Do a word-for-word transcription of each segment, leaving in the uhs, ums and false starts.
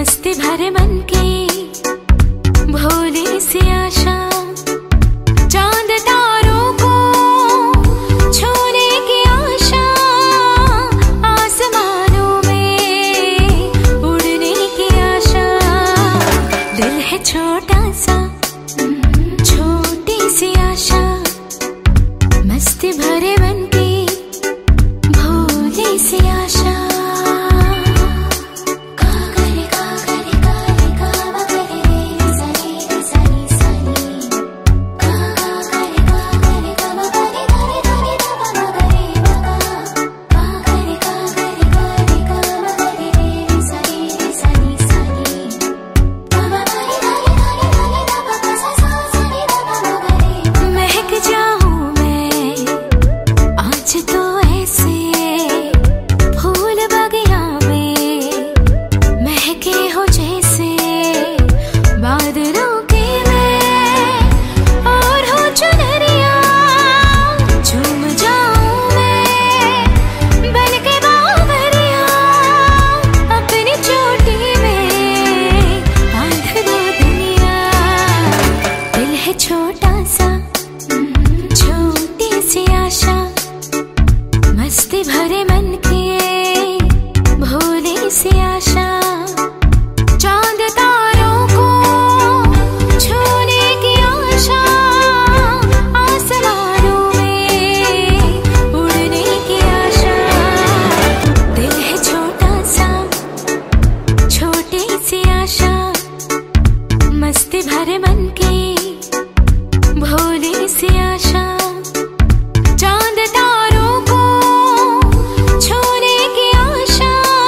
मस्ती भरे मन की भोली सी आशा, चांद तारों को छूने की आशा, आसमानों में उड़ने की आशा। दिल है छोटा सा, छोटी सी आशा, मस्ती भरे मन की भोली सी आशा। छोटा सा, छोटी सी आशा, मस्ती भरे मन की भोली सी आशा, चांद तारों को छूने की आशा, आसमानों में उड़ने की आशा। दिल है छोटा सा, छोटी सी आशा, मस्ती भरे मन की भोली सी आशा, चांद तारों को छूने की आशा,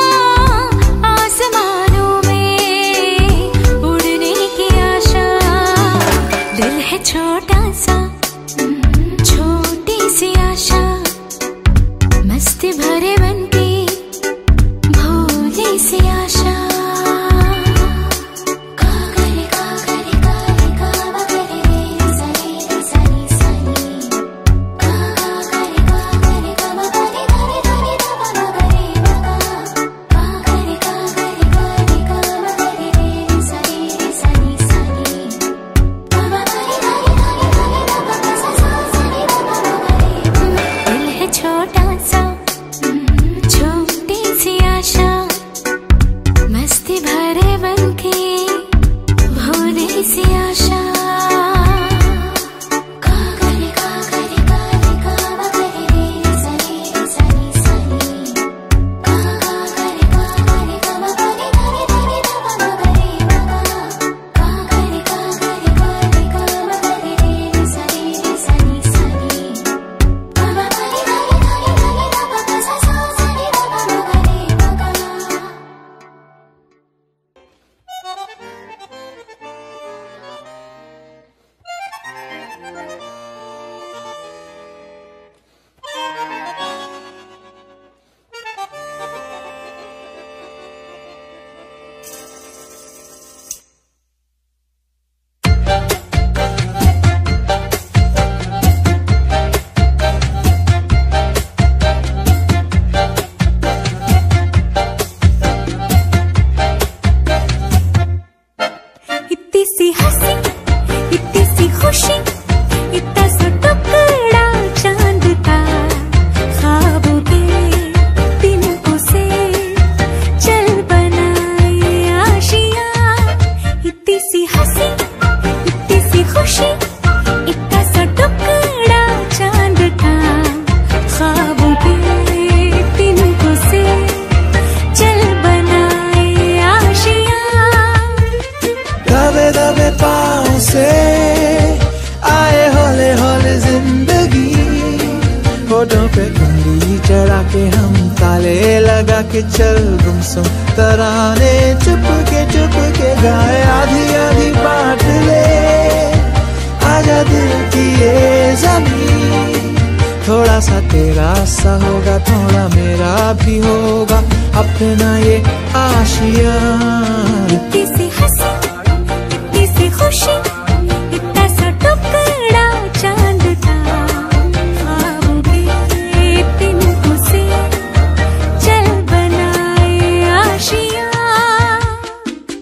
आसमानों में उड़ने की आशा। दिल है छोटा सा, छोटी सी आशा, मस्ती भरे मन की भोली सी आशा। छोटा सा, छोटी सी आशा, मस्ती भरे मन की भोली सी आशा। आए हौले हौले जिंदगी, होठों पे उंगली चढ़ा के हम ताले लगा के चल गुमसुम तराने चुप के चुप के गाए, आधी आधी बांट ले आजा दिल की ये ज़मीन। थोड़ा सा तेरा सा होगा, थोड़ा मेरा भी होगा, अपना ये आशिया। इतनी सी हंसी, इतनी सी खुशी, इतना सा टुकड़ा चांद का, ख्वाबों के तिनकों से चल बनाए आशिया।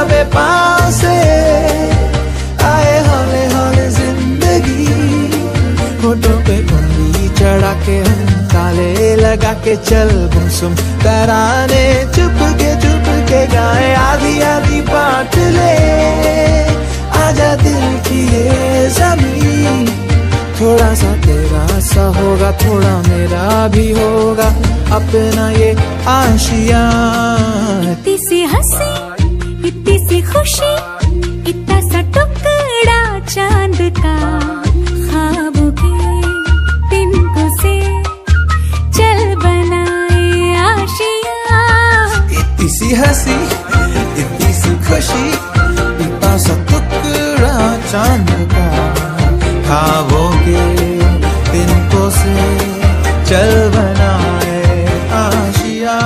दबे पाँव से। आए हौले हौले जिंदगी, होठों पे उंगली चढ़ा के हम ताले लगा के चल गुमसुम तराने चुप के चुप के गाए। आधी आधी बांट ले आजा दिल की ये ज़मीं, थोड़ा सा तेरा सा होगा थोड़ा मेरा भी होगा अपना ये आशियाँ। इतनी सी हंसी इतनी सी खुशी, इतना सा टुकड़ा चांद का, ख्वाबों के तिनको से चल बनाए आशियाँ। इतनी सी हंसी इतनी सी खुशी, इतना सा टुकड़ा चांद का, ख्वाबों के तिनको से चल बनाए आशियाँ।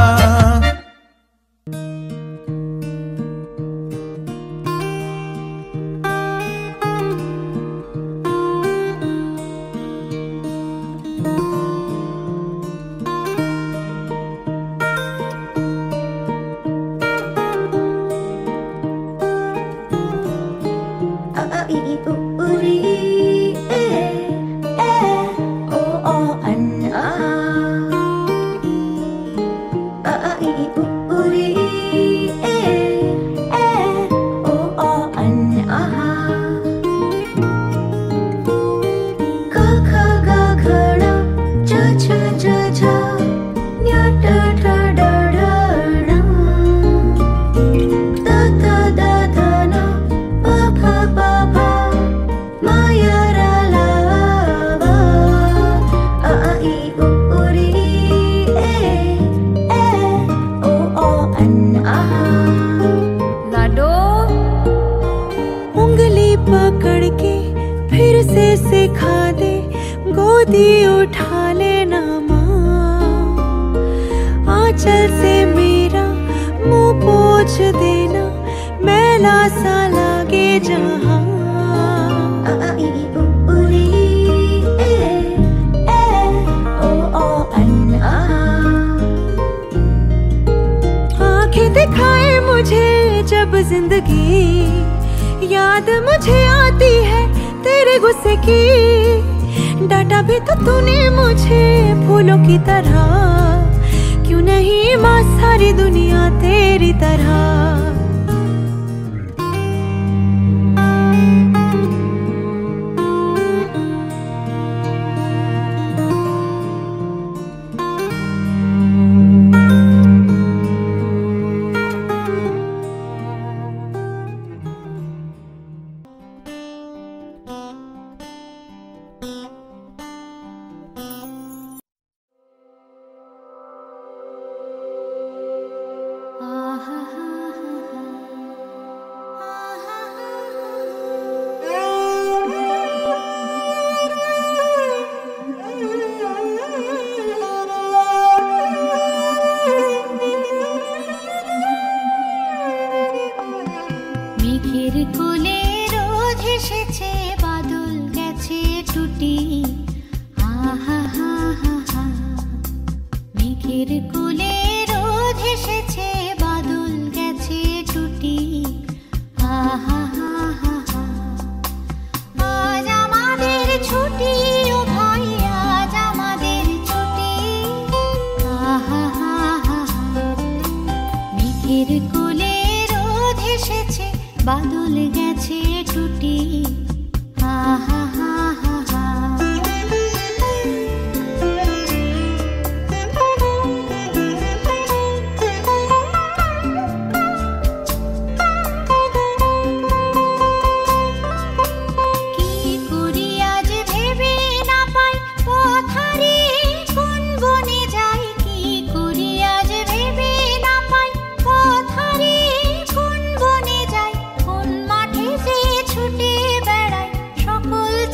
उंगली पकड़ के फिर से सिखा दे, गोदी उठा लेना माँ, आंचल से मेरा मुंह पोंछ देना, मैला सा लागे जहाँ। आंखें दिखाए मुझे जब जिंदगी, याद मुझे आती है तेरे गुस्से की। डांटा भी तो तूने मुझे फूलों की तरह, क्यों नहीं माँ सारी दुनिया तेरी तरह। বাদল গেছে টুটি, হা হা হা হা হা। কি করি আজ ভেবে না পাই পথারে কোন বনে যাই, কি করি আজ ভেবে না পাই পথারে কোন বনে যাই, কোন মাঠে যে ছুটে বেড়াই, সকল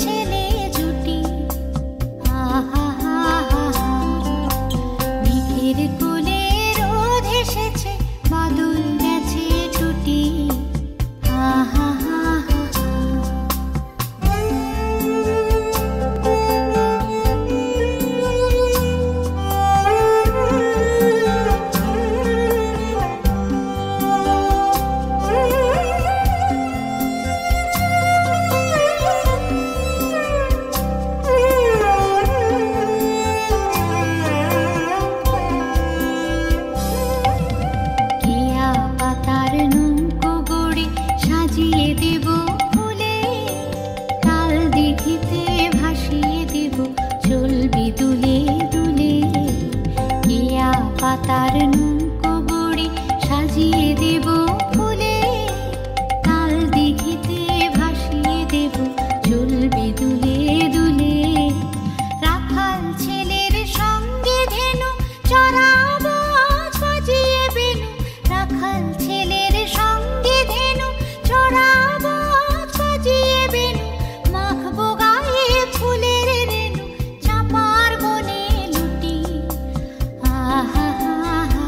তার নৌকো গড়ে সাজিয়ে দেব ফুলে, তাল দিঘিতে ভাসিয়ে দেব চলবে দুলে দুলে। রাখাল ছেলের সঙ্গে ধেনু চড়াবো সাজিয়ে বেনু, রাখাল ছেলের সঙ্গে ধেনু চড়াবো সাজিয়ে বেনু। মাখবো গায়ে ফুলের রেণু চাঁপার বনে লুটি। আহা হা হা,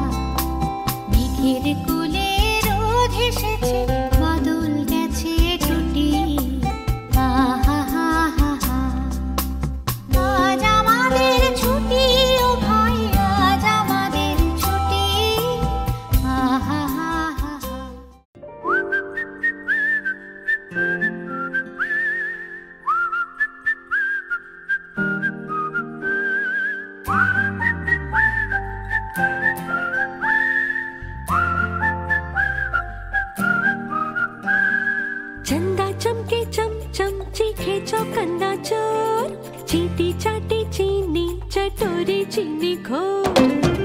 মেঘের কোলে রোদ এসেছে বাদল গেছে ছুটি। আহা হা হা হা, আজ আমাদের ছুটি ও ভাই, আজ আমাদের ছুটি। আহা হা হা হা। चंदा चमके चम चम चीखे चौकन्ना चोर, चीटी चाटी चीनी चटोरी चीनी घोर।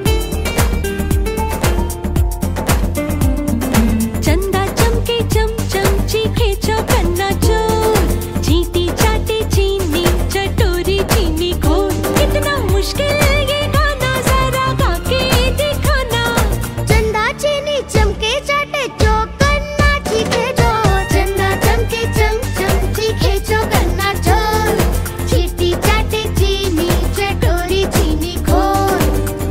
चंदा चमके चम चम चीखे चौकन्ना चोर, चीटी चाटी चीनी चटोरी चीनी घोर। कितना मुश्किल ये गाना जरा गा के दिखाना। चंदा चीनी चमके चाटे चौकन्ना चीखे जोर, चंदा चमके चम चम चीखे चौकन्ना जोर, चीटी चाटे चीनी चटोरी चीनी घोर।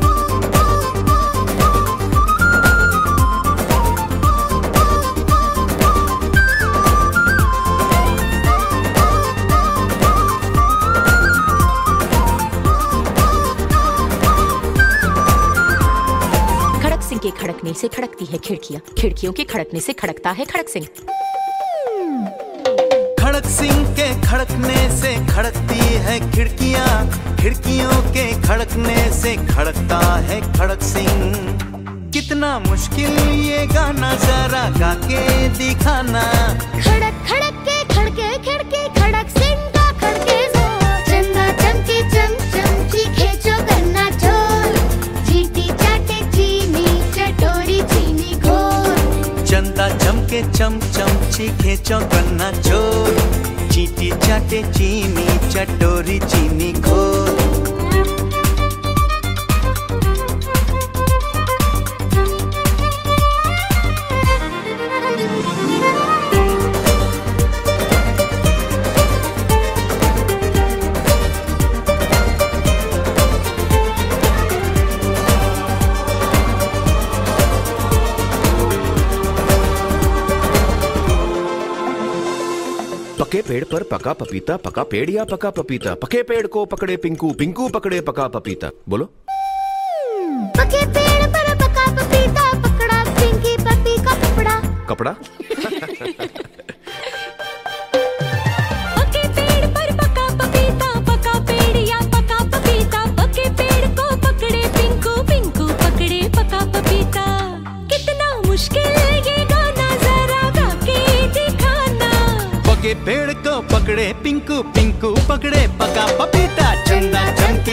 खड़क सिंह के खड़कने से खड़कती है खिड़कियां, खिड़कियों के खड़कने से खड़कता है खड़क सिंह। खड़क सिंह के खड़कने से खड़कती है खिड़कियां, खिड़कियों के खड़कने से खड़कता है खड़क सिंह। कितना मुश्किल ये गाना जरा गा के दिखाना। खड़क खड़क के खड़के खिड़के खड़क सिंह का खड़के जोर, चंदा चमके चम चम चीखे चौकन्ना चोर, चीटी चाटे चीनी चटोरी चीनी घोर। चंदा चमके चम चम चीखे चौकन्ना चोर, चीटी चाटे चीनी चटोरी चीनी घोर। पके पेड़ पर पका पपीता, पका पेड़ या पका पपीता। पके पेड़ को पकड़े पिंकू, पिंकू पकड़े पका पपीता। बोलो। पके पेड़ पर पका पपीता, पकड़ा पिंकी पपी का कपड़ा। कपड़ा। पके पेड़ पर पका पपीता, पका पेड़ या पका पपीता। पके पेड़ को पकड़े पिंकू, पिंकू पकड़े पका पपीता। कितना मुश्किल ये गाना जरा गा के दिखाना। पके पेड़ को पकड़े पिंकू, पिंकू पकड़े पका पपीता। चंदा चमके